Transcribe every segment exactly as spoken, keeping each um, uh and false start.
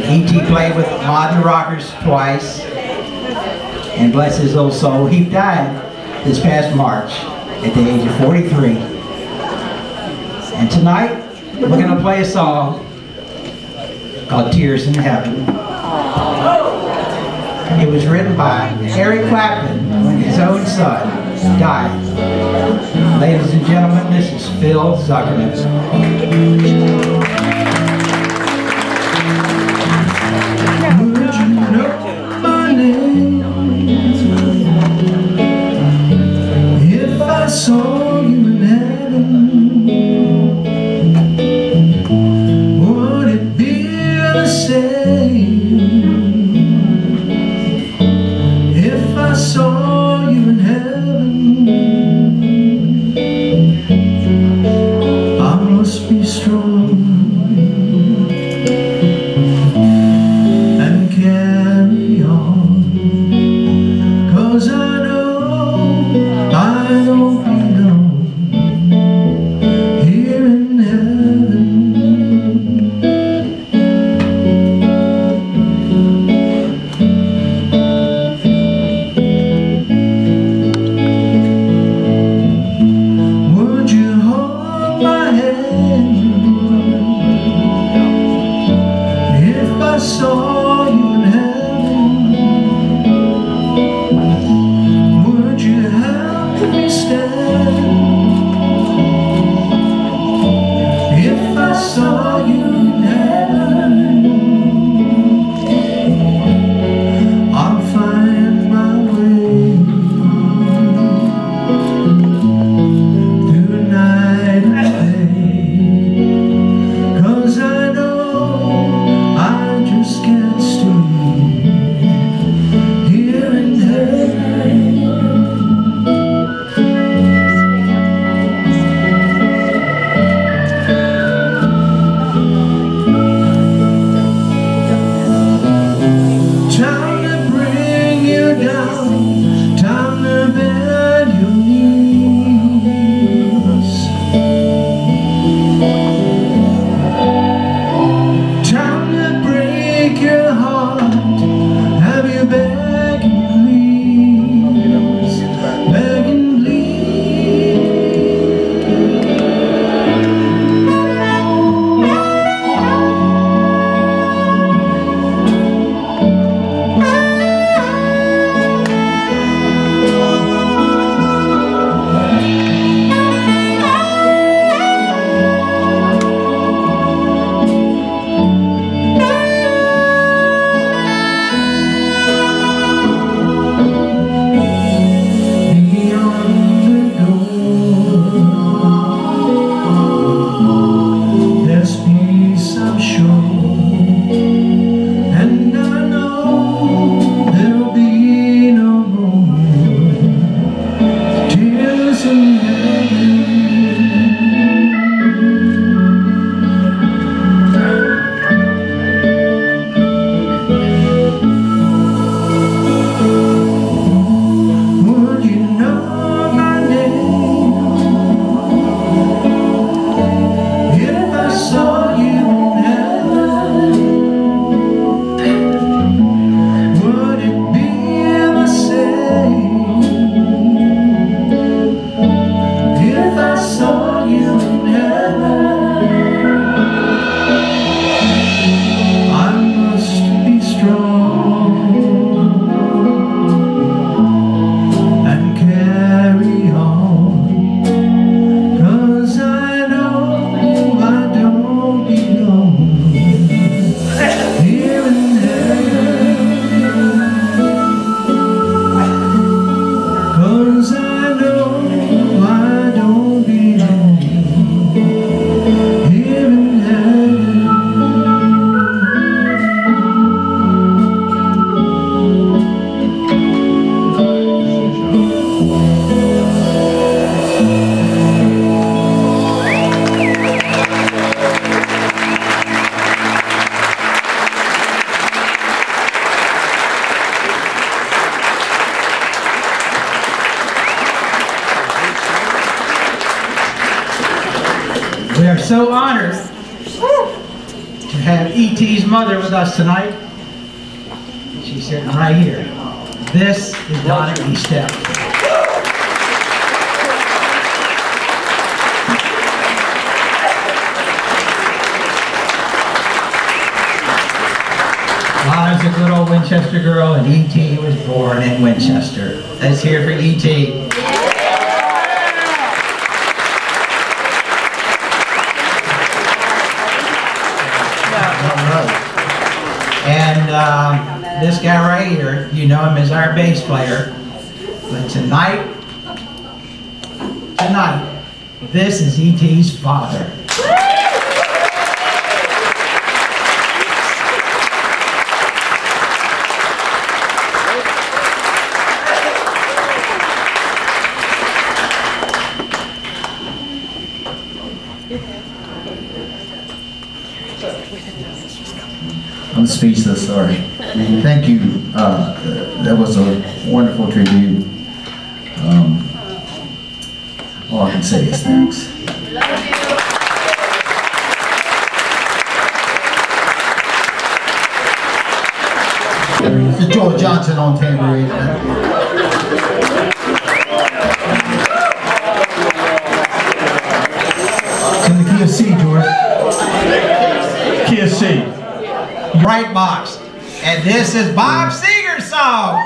E T played with Modern Rockers twice, and bless his little soul, he died this past March at the age of forty-three. And tonight, we're going to play a song called Tears in Heaven. It was written by Eric Clapton when his own son died. Ladies and gentlemen, this is Phil Zuckerman. Would you know my name if I saw you in heaven? Would it be the same if I saw you in heaven? I must be strong and carry on, 'cause I know I don't belong here in heaven. Would you hold my hand if I saw you in heaven? Would you help me stand if I saw you in heaven? I'll find my way through night and day, 'cause I know I just can't stay here in heaven. Time to bring you down, time to bend your knees, time to break your heart, have you beg and please, beg and We are so honored to have E T's mother with us tonight. She's sitting right here. This is Donna E. Sept. Donna's a good old Winchester girl, and E T was born in Winchester. Let's hear for E T. And uh, this guy right here, you know him as our bass player. But tonight, tonight, this is E T's father. I'm speechless, sorry. Thank you. Uh, that was a wonderful tribute. Um, all I can say is thanks. It's George Johnson on tambourine. It's in the key of C, George. Key of C. Right box. And this is Bob Seger's song.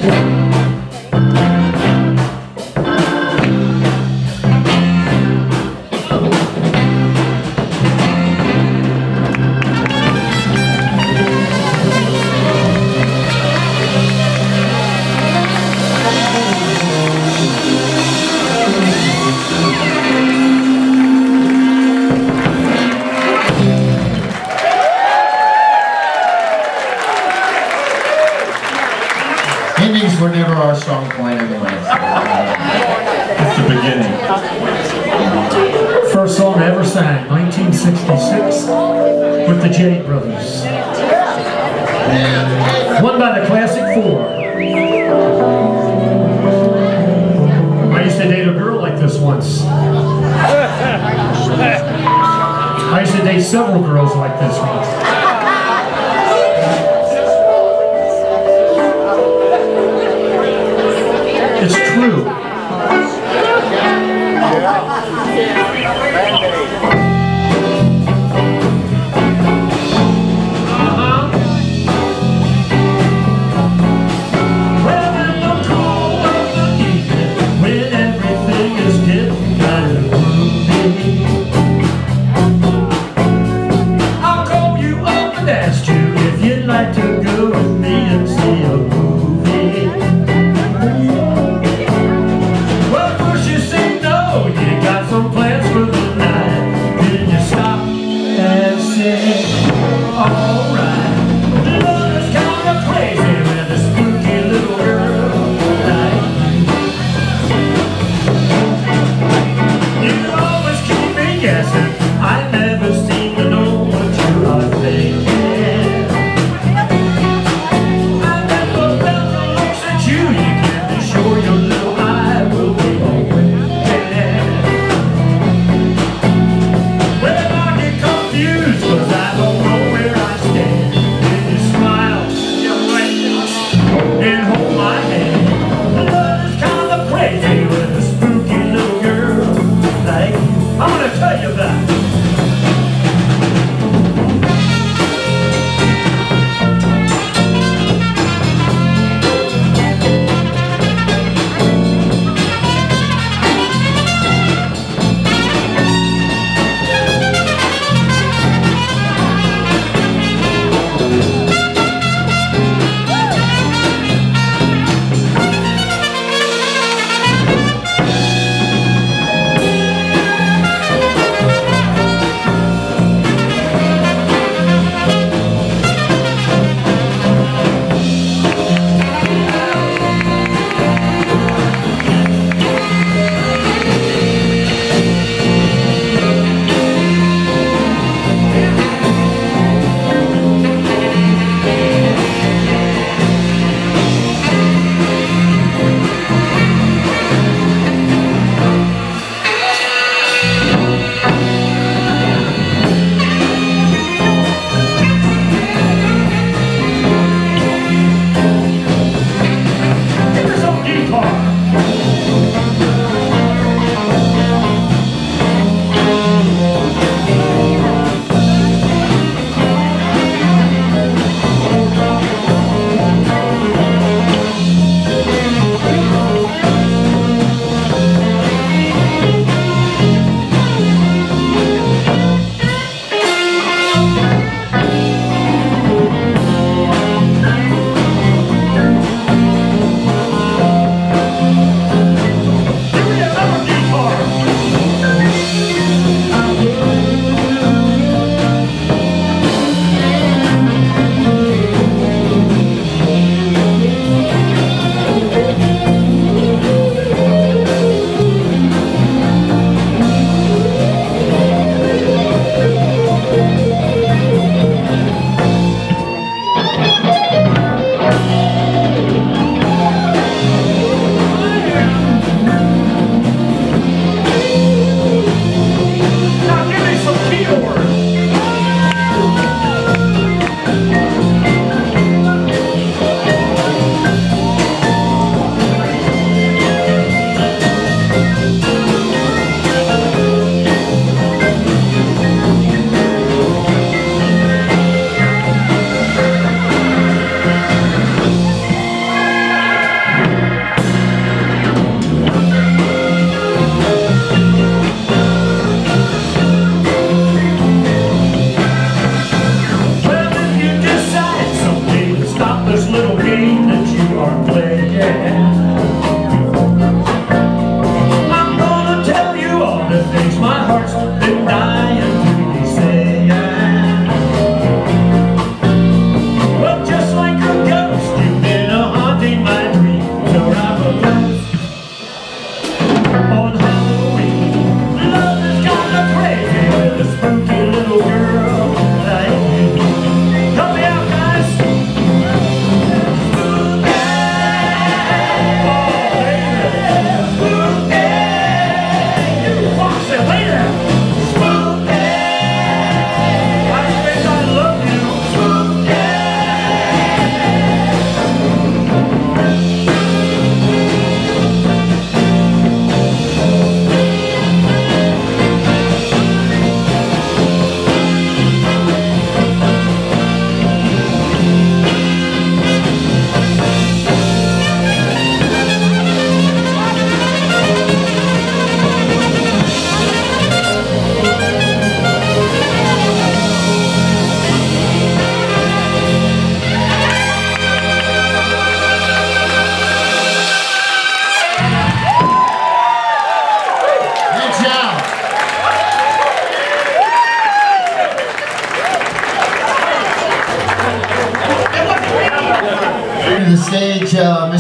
Endings were never our strong point anyway. It's the beginning. First song I ever sang, nineteen sixty-six, with the Jade Brothers. Won by the Classic Four. I used to date a girl like this once. I used to date several girls like this once. It's true. Some plans for the night.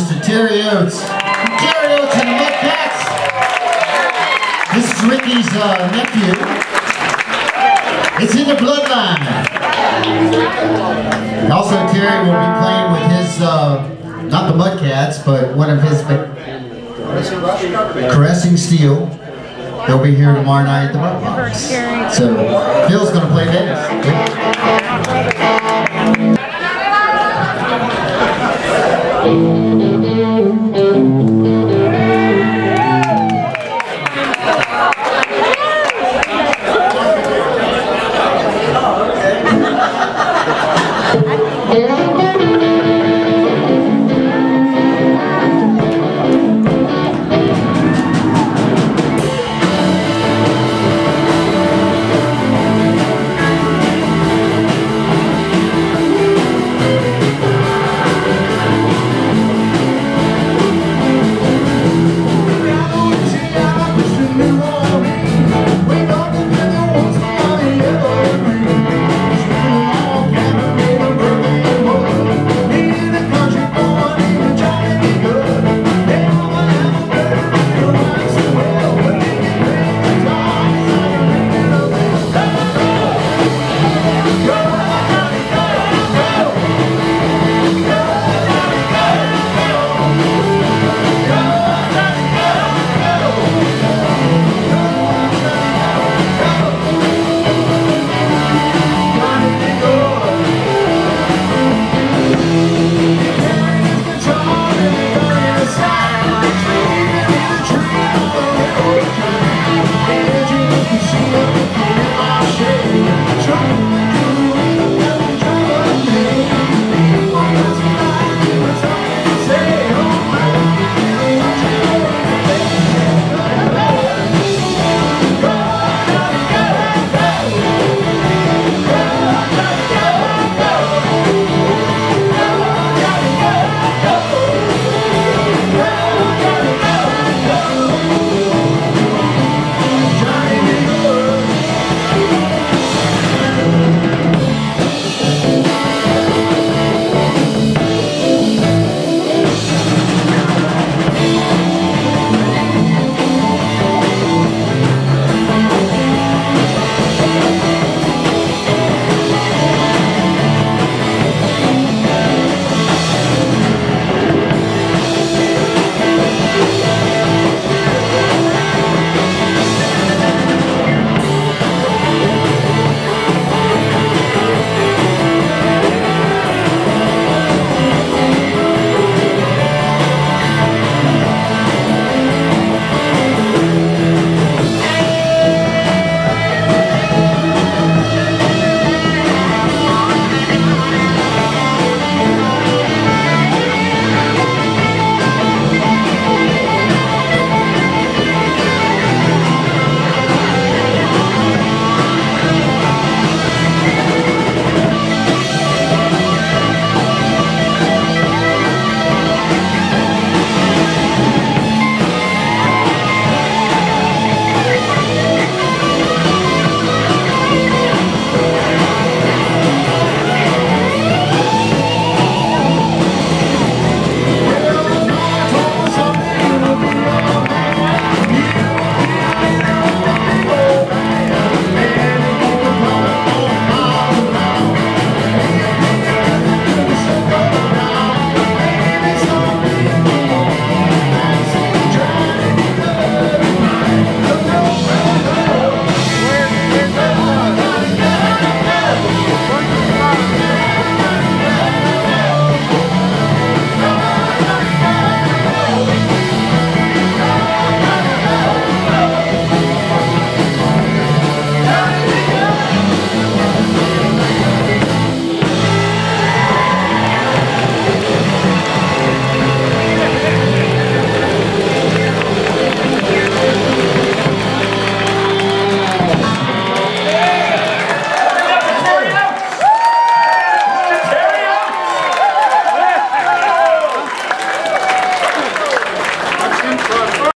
Mister Terry Oates. Terry Oates and the Mudcats. This is Ricky's uh, nephew. It's in the bloodline. Also, Terry will be playing with his, uh, not the Mudcats, but one of his Caressing Steel. They'll be here tomorrow night at the Mudbox. So, Phil's going to play bass.